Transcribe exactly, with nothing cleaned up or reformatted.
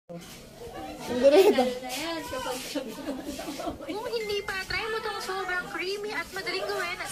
Ang ganito. Kung hindi pa, try mo itong sobrang creamy at madaling gawin